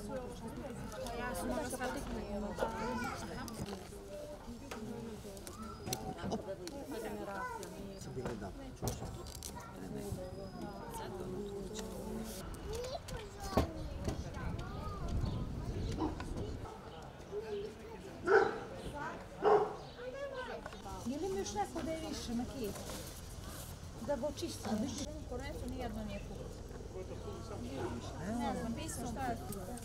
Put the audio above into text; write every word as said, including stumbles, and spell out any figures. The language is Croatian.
Ja sam možda sad teknula. Je li mi još neko da je više na kijetu? Da go čisto. Konecu nijedno nije kupno. Ne znam, pismo šta je.